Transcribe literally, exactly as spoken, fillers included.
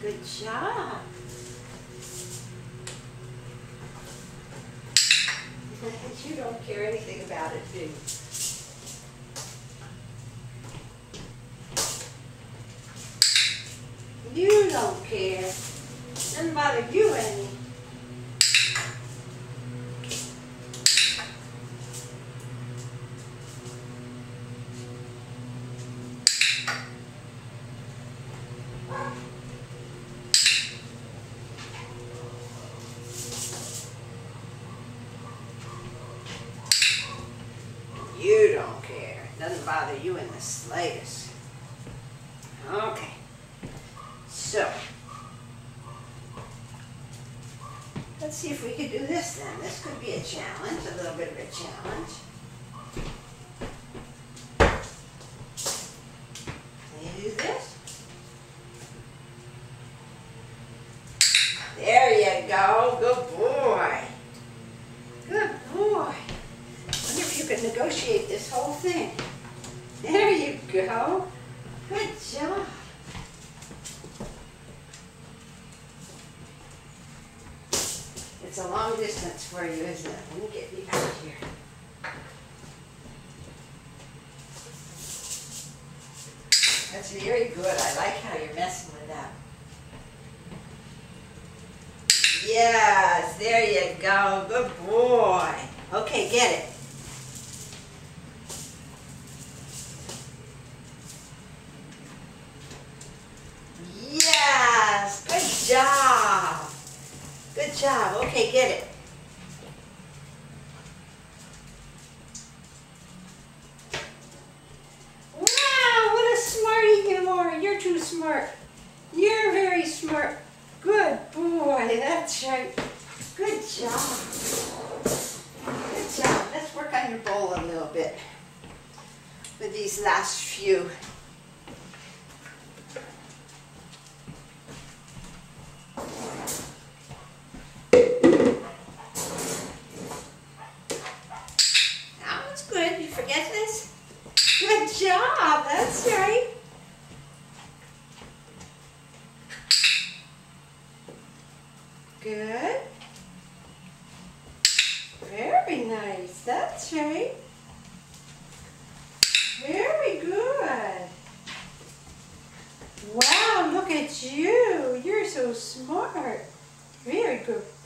Good job. You don't care anything about it, do you? You don't care. Doesn't bother you any. You don't care. It doesn't bother you in the slightest. Okay. So, let's see if we can do this then. This could be a challenge, a little bit of a challenge. Can you do this? There you go. Good boy. Good boy. I wonder if you can negotiate this whole thing. There you go. Good job. It's a long distance for you, isn't it? Let me get you out of here. That's very good. I like how you're messing with that. Yes, there you go. Good boy. Okay, get it. Yes, good job. Good job. Okay, get it. Wow, what a smarty you are. You're too smart. You're very smart. Good boy. That's right. Good job. Good job. Let's work on your bowl a little bit with these last few. Good. You forget this? Good job. That's right. Good. Very nice. That's right. Very good. Wow, look at you. You're so smart. Very good.